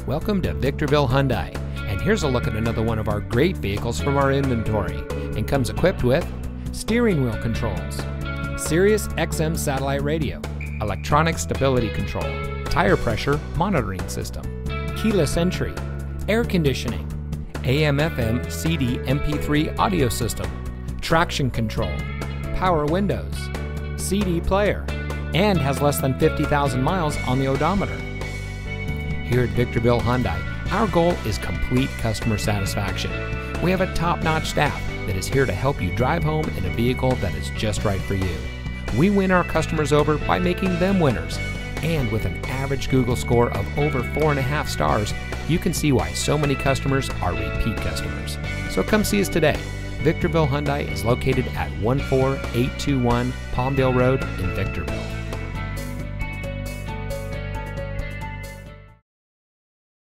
Welcome to Victorville Hyundai, and here's a look at another one of our great vehicles from our inventory, and comes equipped with steering wheel controls, Sirius XM satellite radio, electronic stability control, tire pressure monitoring system, keyless entry, air conditioning, AM/FM CD MP3 audio system, traction control, power windows, CD player, and has less than 50,000 miles on the odometer. Here at Victorville Hyundai, our goal is complete customer satisfaction. We have a top-notch staff that is here to help you drive home in a vehicle that is just right for you. We win our customers over by making them winners. And with an average Google score of over 4.5 stars, you can see why so many customers are repeat customers. So come see us today. Victorville Hyundai is located at 14821 Palmdale Road in Victorville.